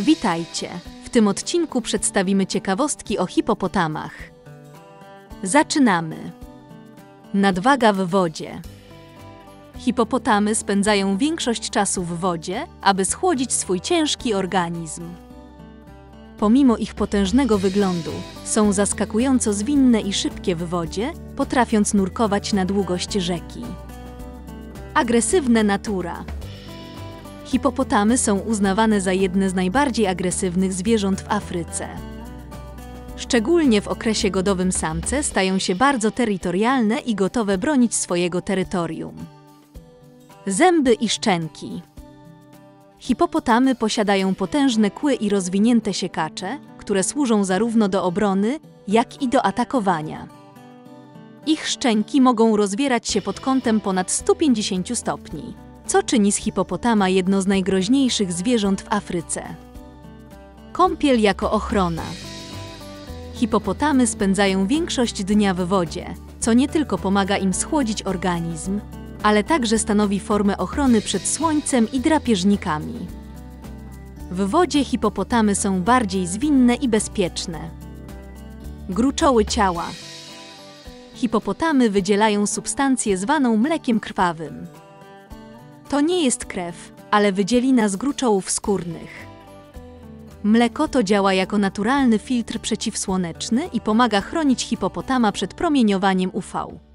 Witajcie! W tym odcinku przedstawimy ciekawostki o hipopotamach. Zaczynamy! Nadwaga w wodzie. Hipopotamy spędzają większość czasu w wodzie, aby schłodzić swój ciężki organizm. Pomimo ich potężnego wyglądu, są zaskakująco zwinne i szybkie w wodzie, potrafiąc nurkować na długość rzeki. Agresywna natura. Hipopotamy są uznawane za jedne z najbardziej agresywnych zwierząt w Afryce. Szczególnie w okresie godowym samce stają się bardzo terytorialne i gotowe bronić swojego terytorium. Zęby i szczęki. Hipopotamy posiadają potężne kły i rozwinięte siekacze, które służą zarówno do obrony, jak i do atakowania. Ich szczęki mogą rozwierać się pod kątem ponad 150 stopni, co czyni z hipopotama jedno z najgroźniejszych zwierząt w Afryce. Kąpiel jako ochrona. Hipopotamy spędzają większość dnia w wodzie, co nie tylko pomaga im schłodzić organizm, ale także stanowi formę ochrony przed słońcem i drapieżnikami. W wodzie hipopotamy są bardziej zwinne i bezpieczne. Gruczoły ciała. Hipopotamy wydzielają substancję zwaną mlekiem krwawym. To nie jest krew, ale wydzielina z gruczołów skórnych. Mleko to działa jako naturalny filtr przeciwsłoneczny i pomaga chronić hipopotama przed promieniowaniem UV.